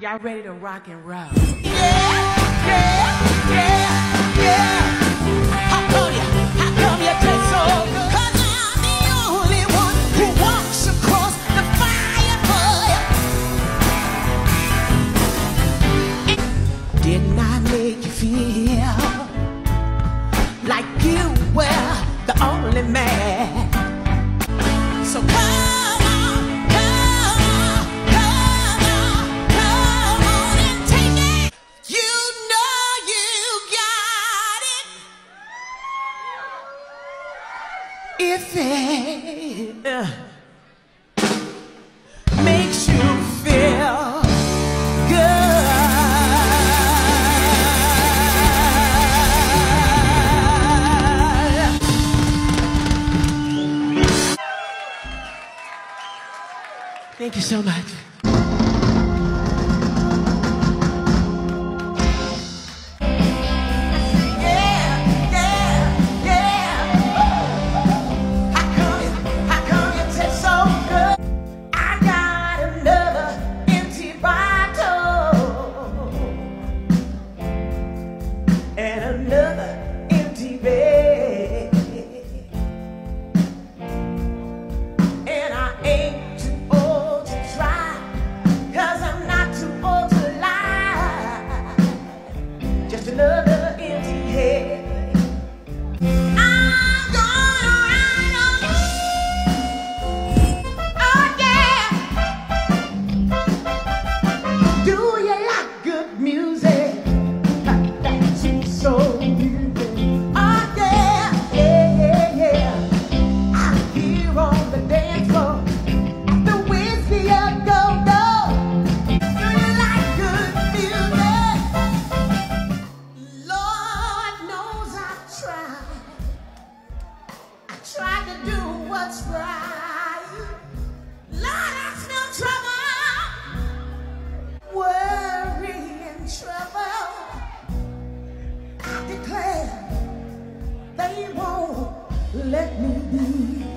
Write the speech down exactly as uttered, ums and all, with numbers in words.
Y'all ready to rock and roll? Yeah, yeah, yeah, yeah. How come you, how come you taste so good? 'Cause I'm the only one who walks across the fire for you. Didn't I make you feel like you were the only man? So come. If it uh, makes you feel good, Thank you so much. another empty head. I'm gonna ride on you. Oh yeah. Do you like good music? That's so music. Oh yeah, yeah, yeah, yeah. I'm here on the dance floor at the whiskey a go go. Do you like good music? Lord knows I've tried. I tried to do what's right. Lord, I smell trouble, worry and trouble. I declare they won't let me be.